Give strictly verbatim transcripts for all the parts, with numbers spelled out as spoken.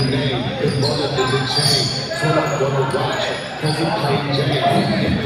name. The bullet in the chain. So I'm gonna watch it. Cause he played James.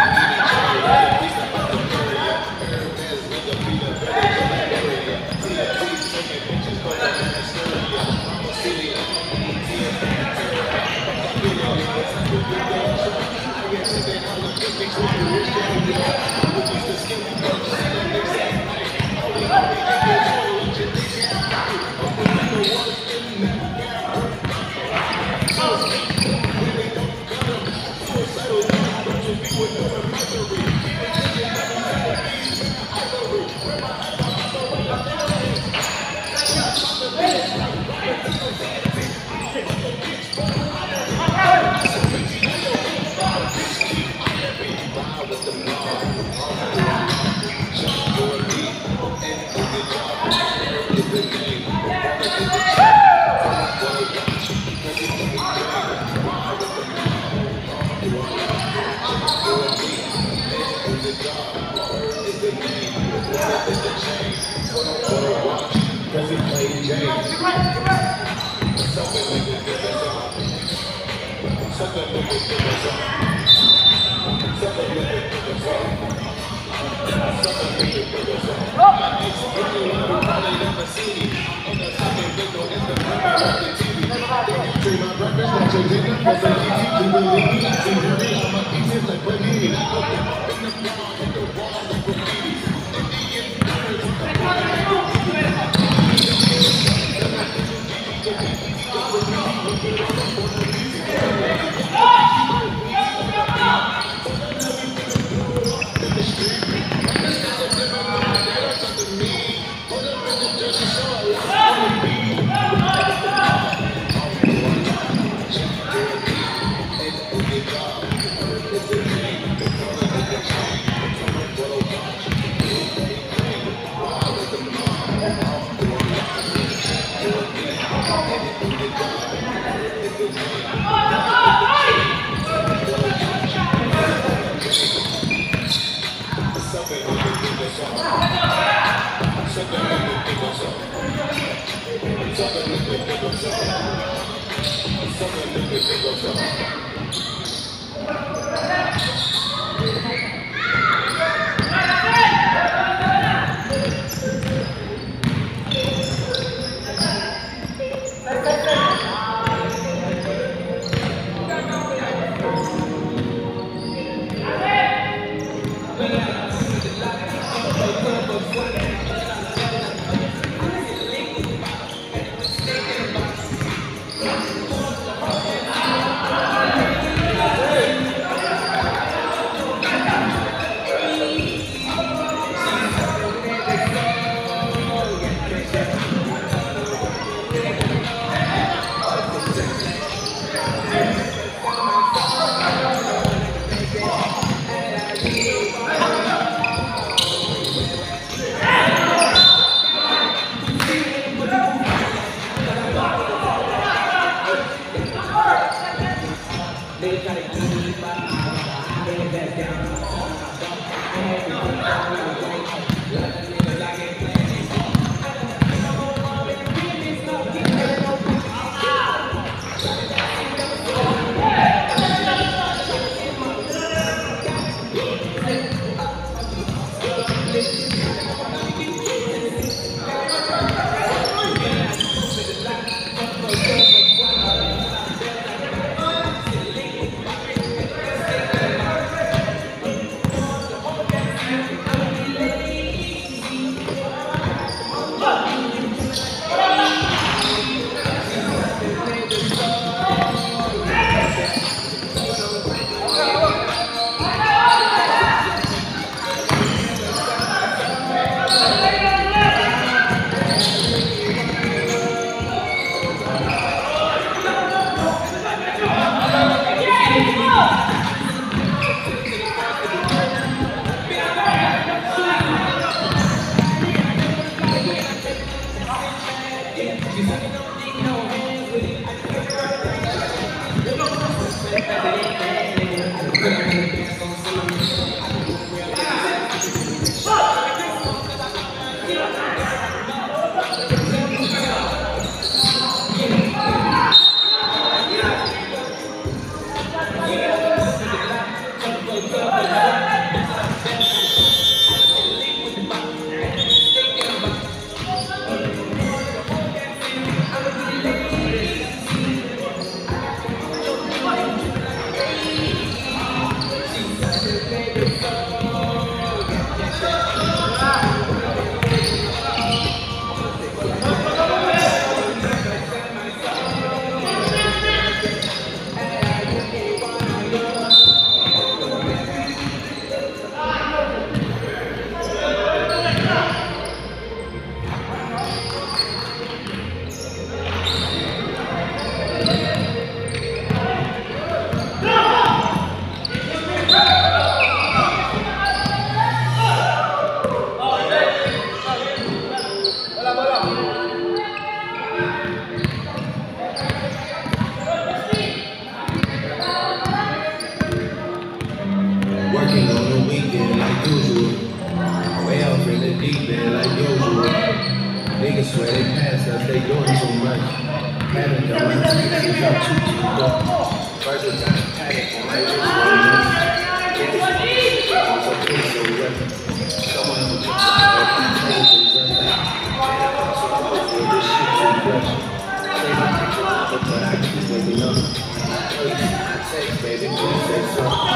deep end like usual. Niggas swear they passed us, they doing too much. Haven't done my taxes, I'm too too up. First of time panic on my wrist one month. Yeah, this was a piece of weapon. Someone who took my tables and that. Man, I'm also over this shit too much. Say my picture number, but I keep waking up. Please, I text, baby, please say something.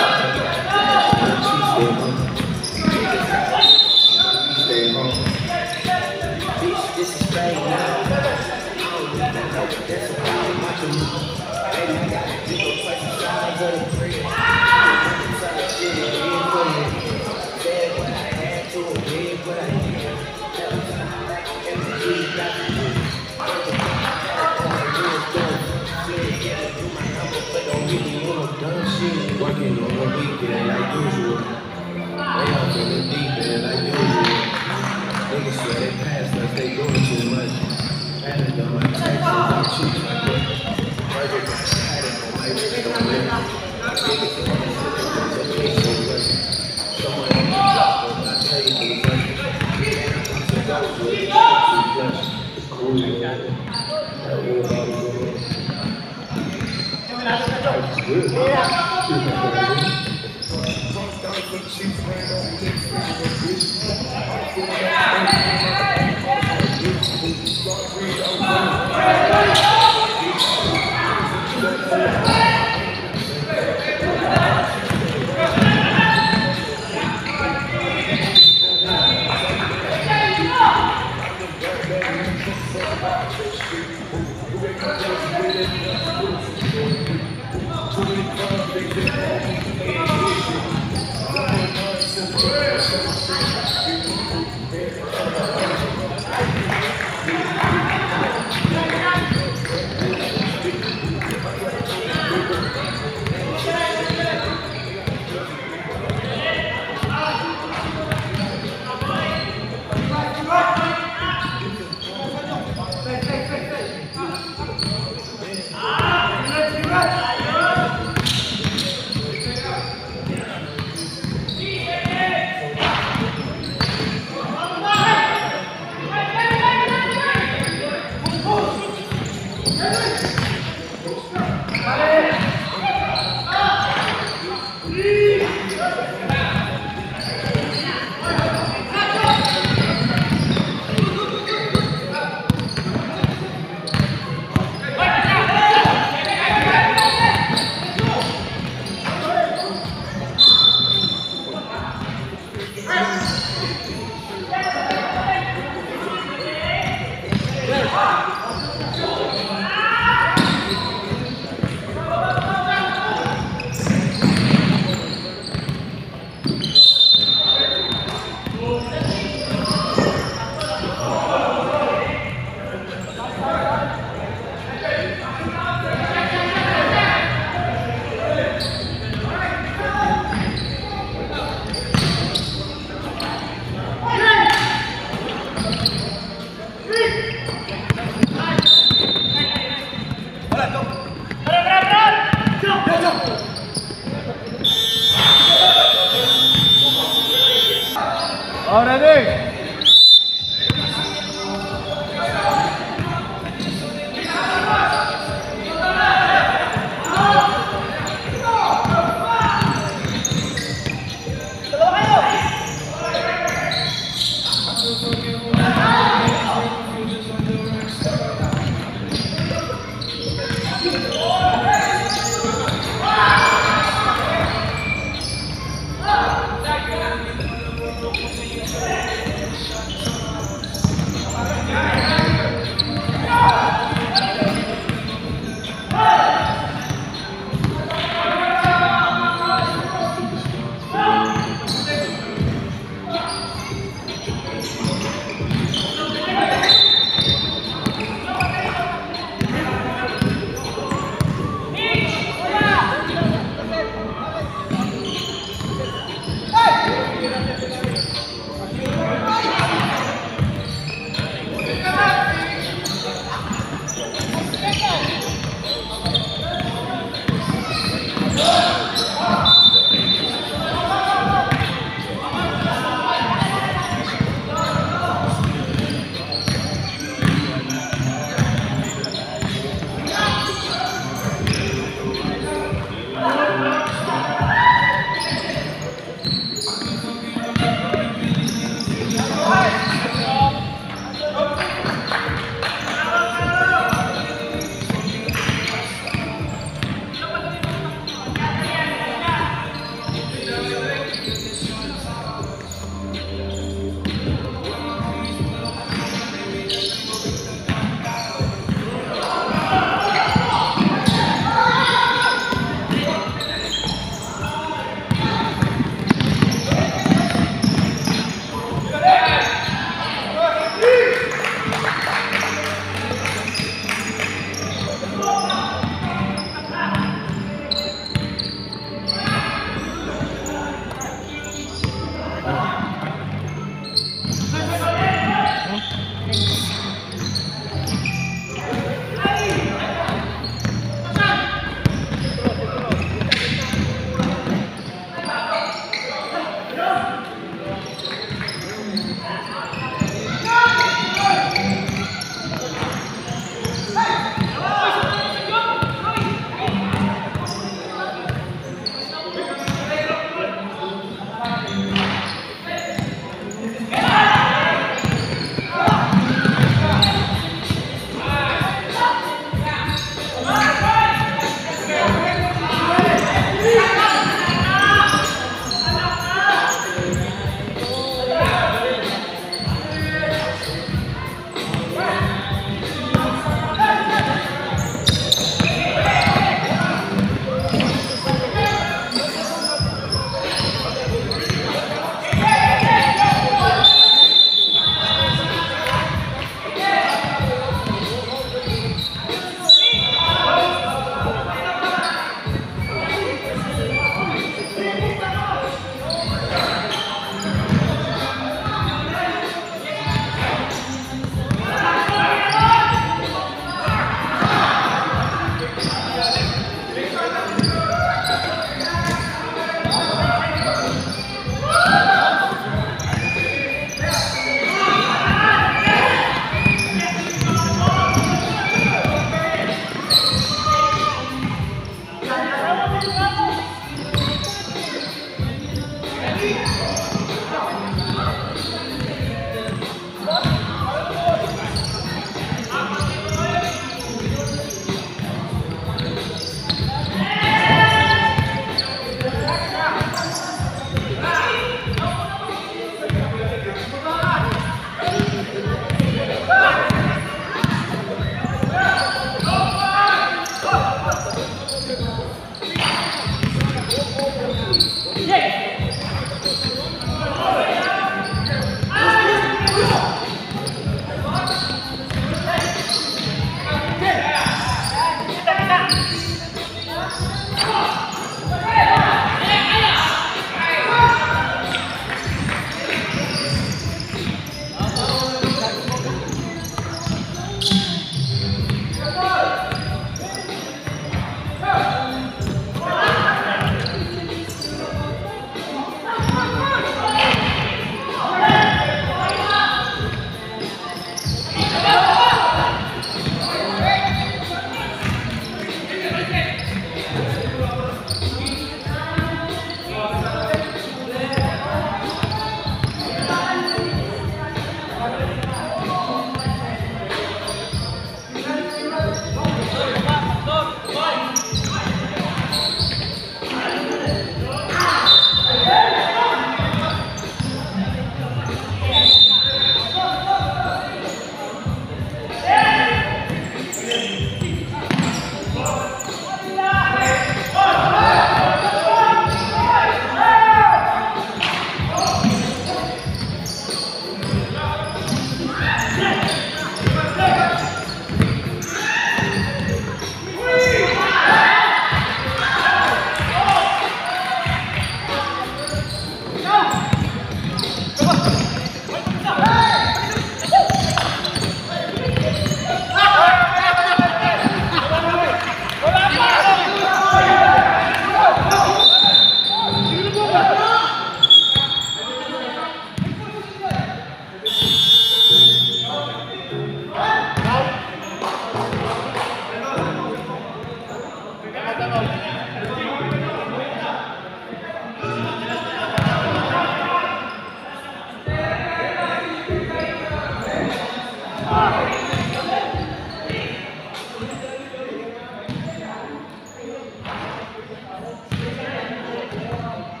Stay home. Stay home. Bitch, this is fake now. I don't need that help. That's a problem. I can move. Baby, I got to go twice the size of the bread. I'm trying to shit it in for you. Said what I had to it, did what I did. Every time I back on every G, got to do it. Working on my back, all I do is do it. Slid, yeah, do my number, but don't really want no dumb shit. Working on the weekend like usual. They up in the deep end like usual. Niggas swear they passed us, they doing too much. Haven't done my taxes, I'm cheap like that. Burger got static on my wrist on there. Niggas are on the slip, that's a piece of weapon. Someone on the top, but I tell you the weapon. Man, I'm about to go with it, shit too much. It's cool, you got it. That war about to go on. That's good. Yeah.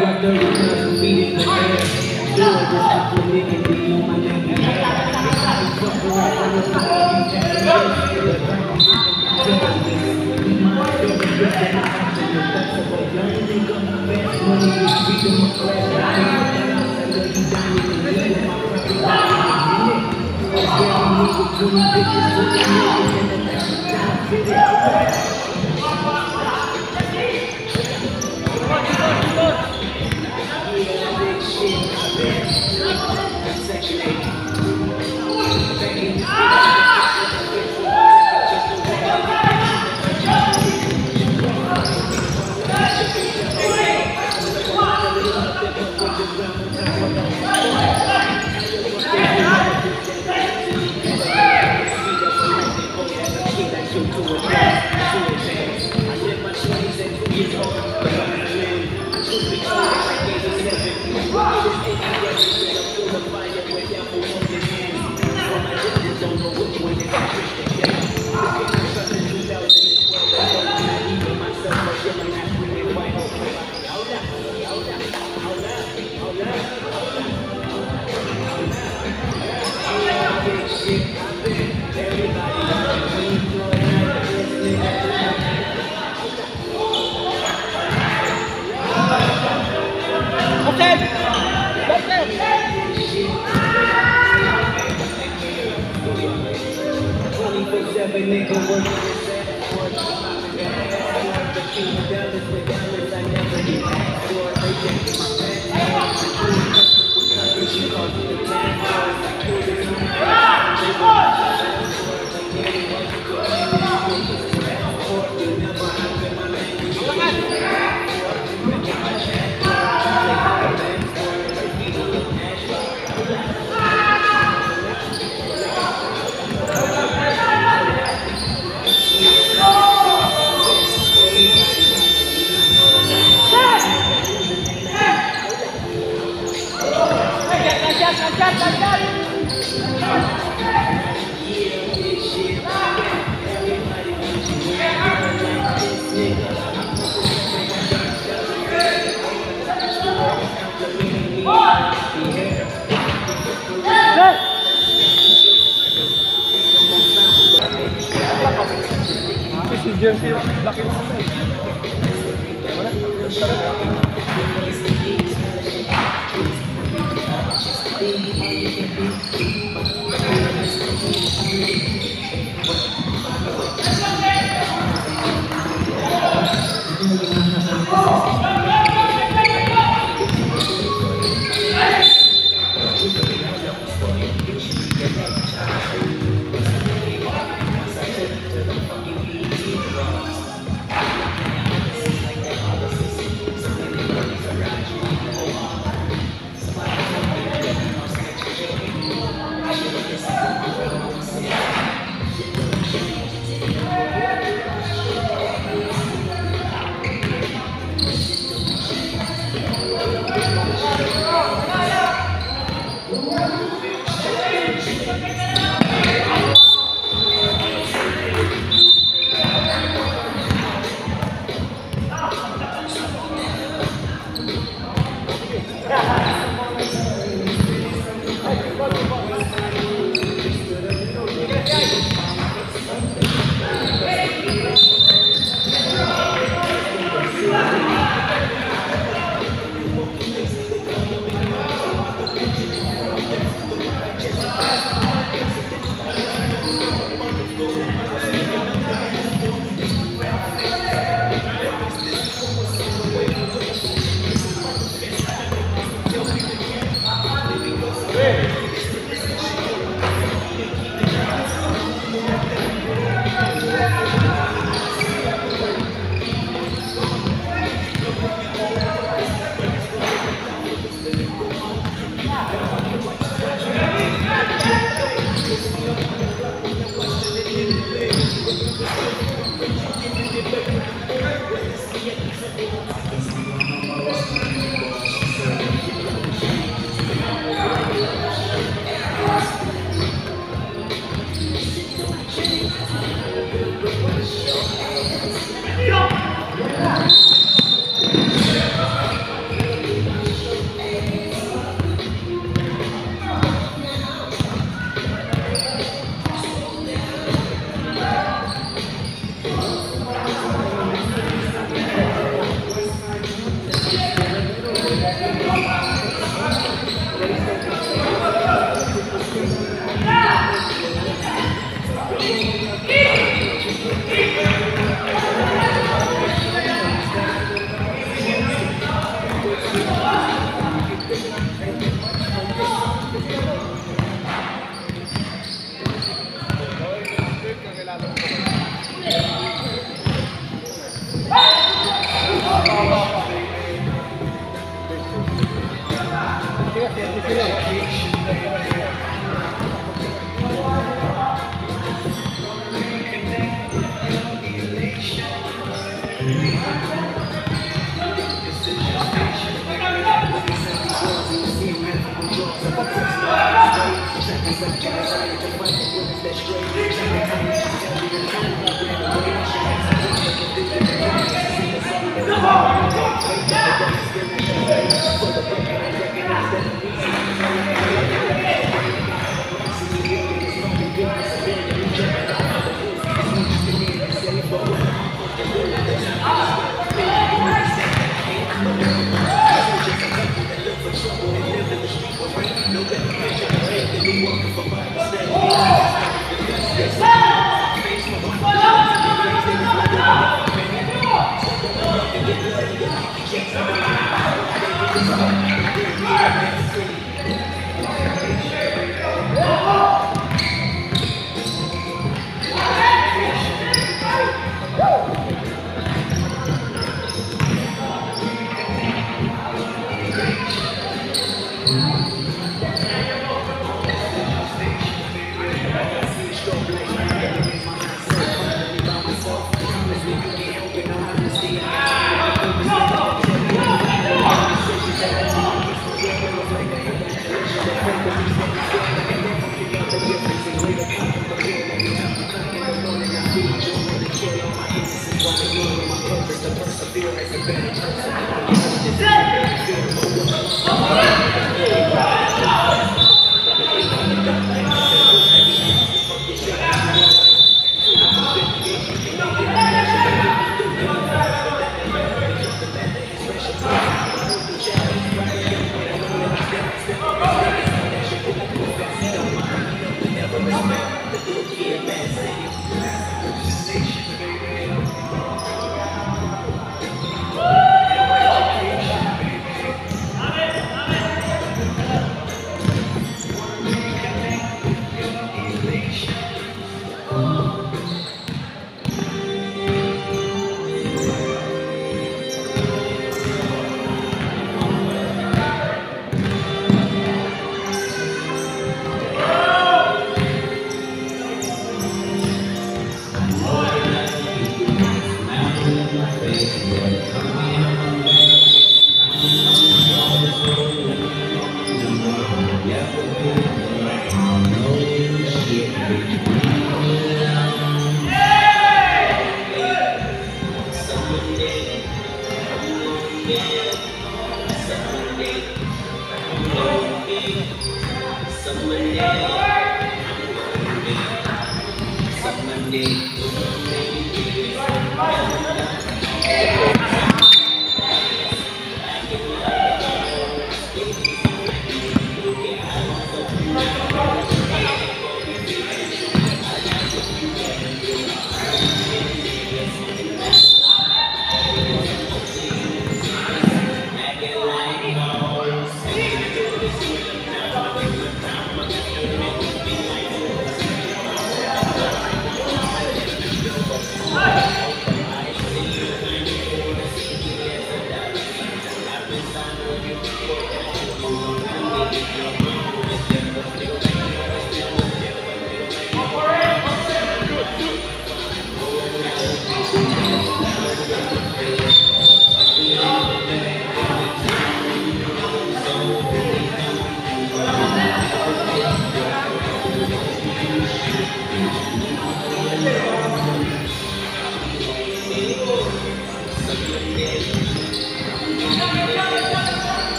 got thirty thousand feet in the air. Do it, just have to make it be on my neck. It's how we fuck around, I was like, you can't do this. We might feel the good that I have to do. That's a way. Young nigga, fast money, you speak in my class. I ain't you down in the middle of my property. I'm very nigga, twenty bitches, twenty niggas, and then that's the time, fit it.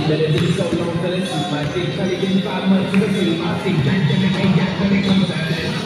But it took so long to listen. My dick probably been five months to listen. I think pandemic ain't got when it comes out there.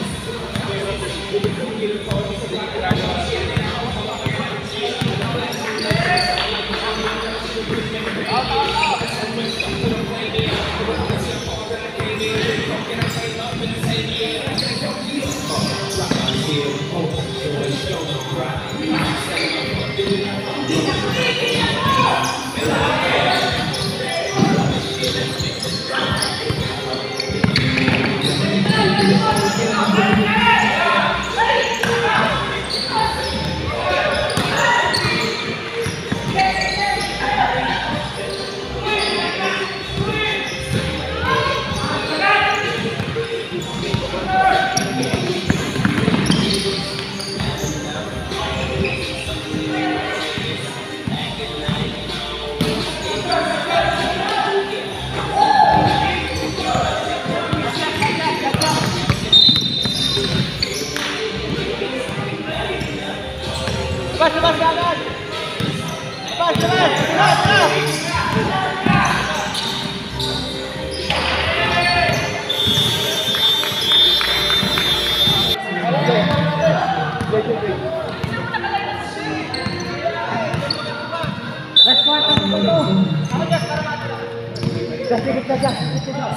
Lepas, lepas, jangan. Lepas, lepas, lepas, lepas. Let's go, let's go, let's go. Dah sedikit saja, sedikit saja.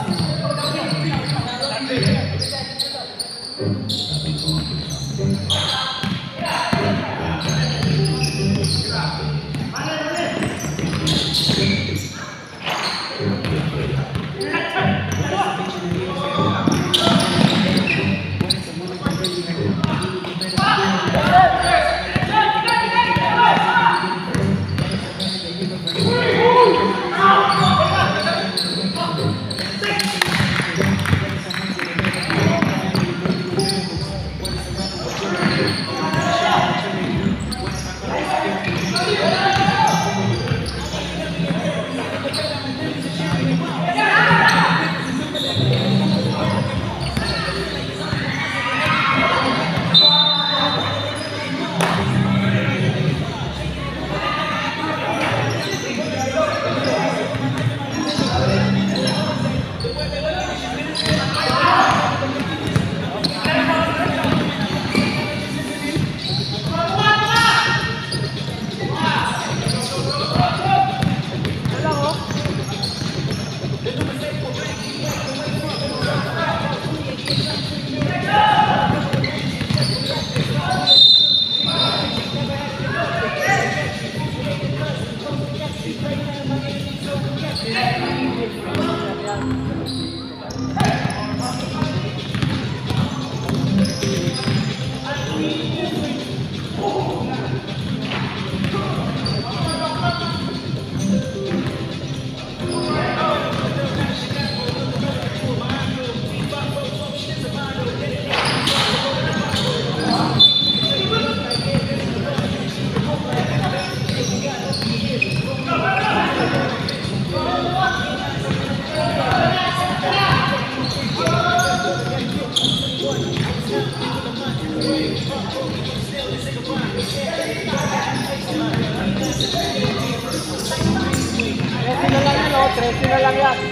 Tracing na lang yan.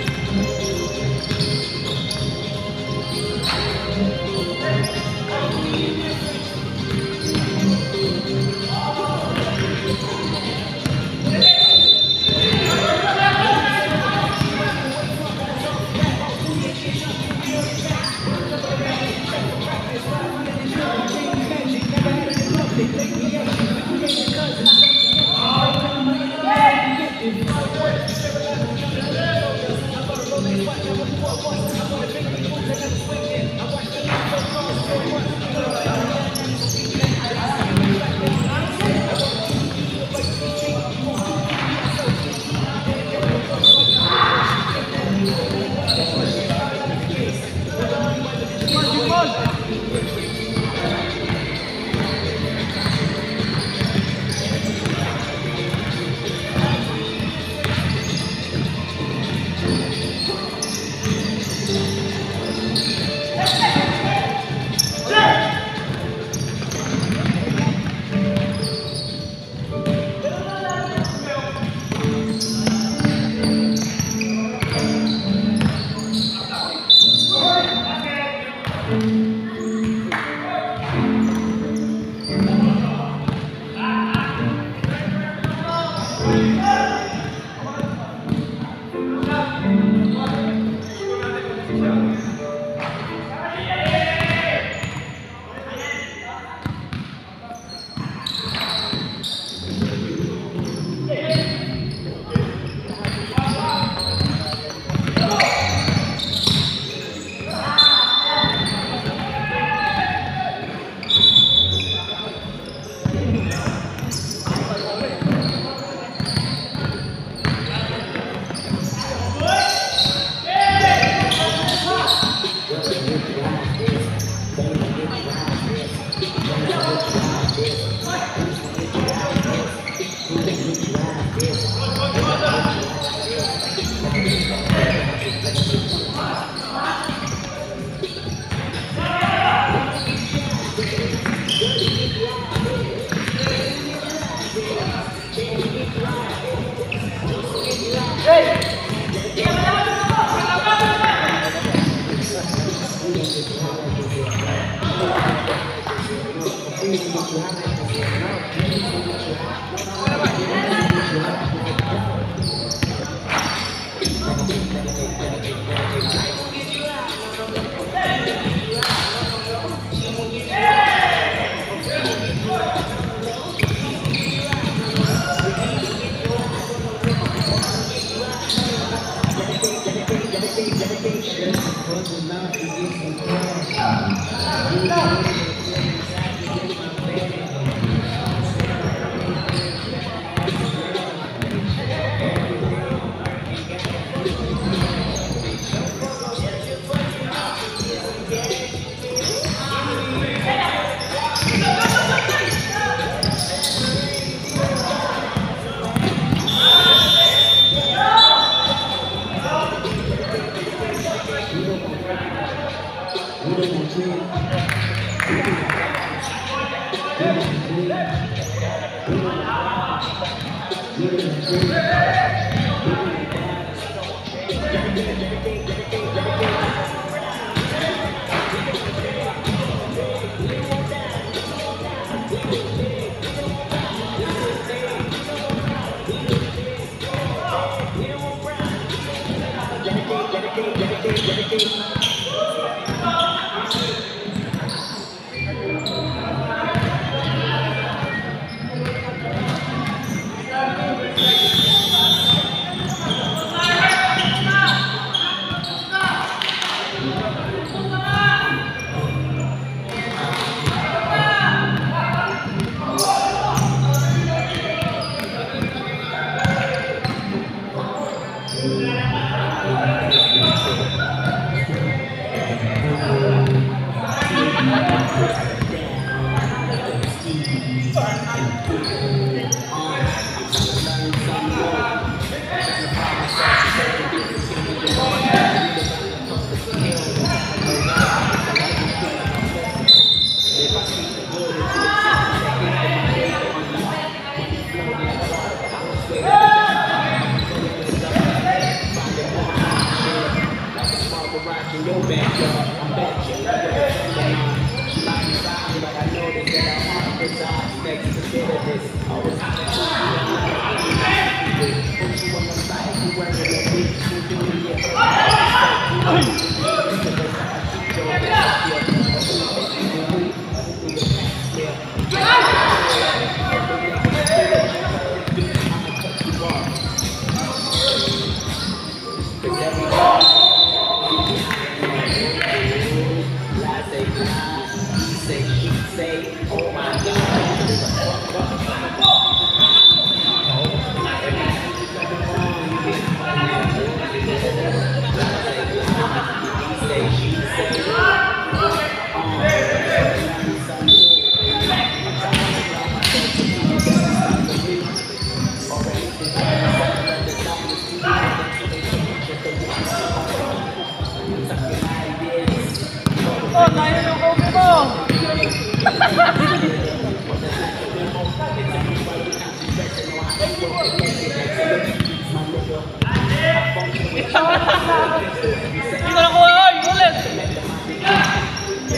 Dito na ko, oy! Ulit!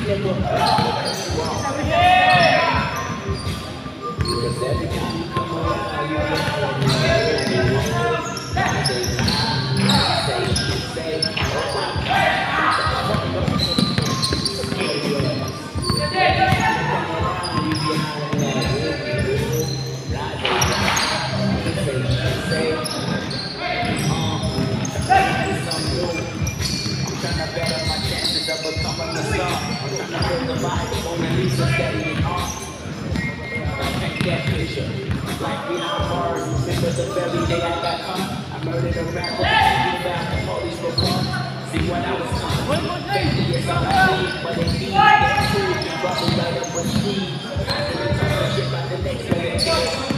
that will because every time you come around, you get like behind bars, remember the very day I got caught. I murdered a rapper, and back the police were caught. See what I was on. Baby, it's all I need, but they need that too. Brought me right up with speed. I didn't talk shit about the next minute.